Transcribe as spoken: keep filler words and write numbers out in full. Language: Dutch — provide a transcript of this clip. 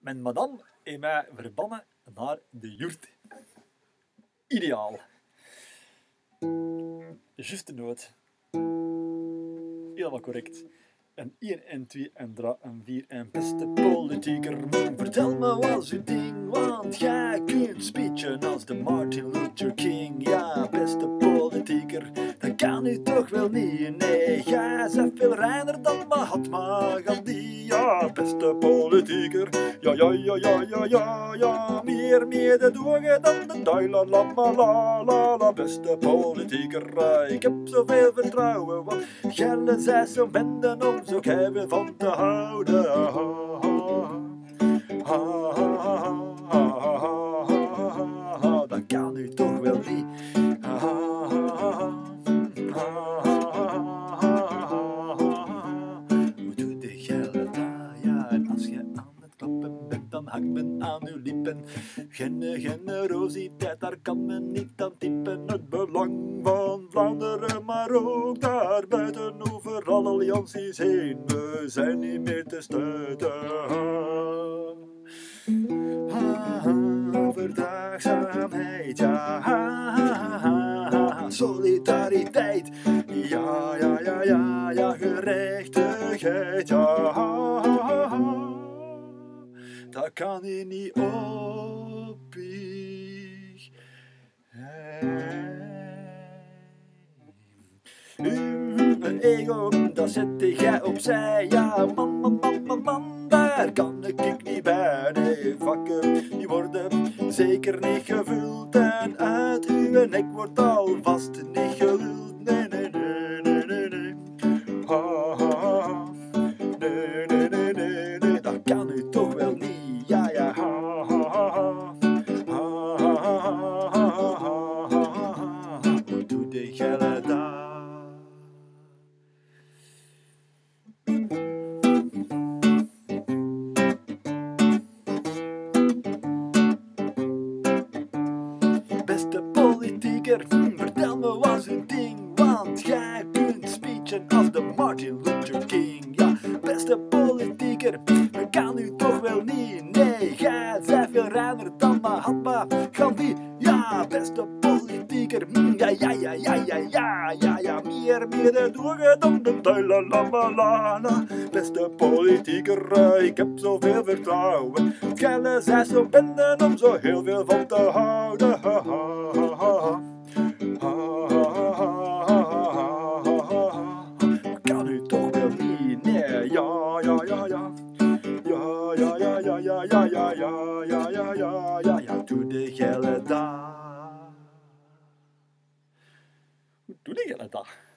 Mijn madame heeft mij verbannen naar de jurt. Ideaal. Juiste noot. Helemaal correct. En één en twee en drie en vier en beste politieker. Vertel me wat uw ding, want jij kunt speechen als de Martin Luther King. Ja, beste politieker, dat kan u toch wel niet. Nee, jij bent veel reiner dan Mahatma Gandhi. Ja, beste politieker, ja, ja, ja, ja, ja, ja, ja. Meer mededogen dan de Dalai Lama, la, la, la. Beste politieker, ik heb zoveel vertrouwen, want Gelle zij zo benden om zo keihard van te houden. Ha, ha, ha, ha, ha, ha, dat kan u toch wel niet. Ha, ha, ha, hoe doet de Gelle dat? Ja, en als je aan het klappen bent, dan hangt men aan uw lippen. Gene generositeit, daar kan men niet aan tippen. Het belang van Vlaanderen, maar ook daarbuiten, overal allianties heen. We zijn niet meer te stuiten. Ha, ha, verdraagzaamheid, ja, ha, ha, ha, ha, solidariteit, ja, ja, ja, ja, ja, gerechtigheid, ja, ha, ha, ha. Dat kan je niet op. Een ego, dat zet jij opzij. Ja, man, man, man, man, man, daar kan ik niet bij. Nee, vakken, die worden zeker niet gevuld. En uit uw nek wordt alvast niet geluld. Nee, nee, nee, nee, nee, nee. Ha, ha, ha. Nee, nee, nee, nee, nee, dat kan u toch wel niet. Ja, ja, ha, ha, ha, ha. Ha, ha, ha, ha, ha, ha, ha. Hoe doet de Gelle dat? Beste politieker, vertel me wat uw ding, want jij kunt speechen als de Martin Luther King. Ja, beste politieker, dat kan u toch wel niet. Nee, jij bent veel reiner dan Mahatma Gandhi. Ja, beste politieker, ja, ja, ja, ja, ja, ja, ja, ja, meer mededogen dan de Dalai Lama, la, la. Beste politieker, ik heb zoveel vertrouwen. Gelle zij zo benden om zo heel veel van te houden. Ha, ha, ha, ha. Ha, ha, ha, ha, ha, ha. Kan u toch wel niet? Nee, ja, ja, ja, ja. Ja, ja, ja, ja, ja, ja, ja, ja, ja, ja, ja, ja, ja, doe de Gelle dat. Hoe doe de Gelle dat?